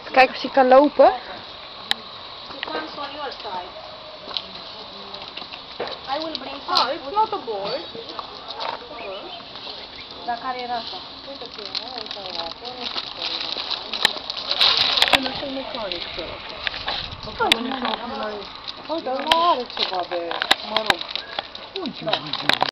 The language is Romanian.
Kijk of hij kan lopen. I will bring some. It's not a boy. Dar care era asta? Uite că e, uite o apă, nu știu care era. Până să-i mecanic pe ăla. Uite, nu are ceva de, mă rog.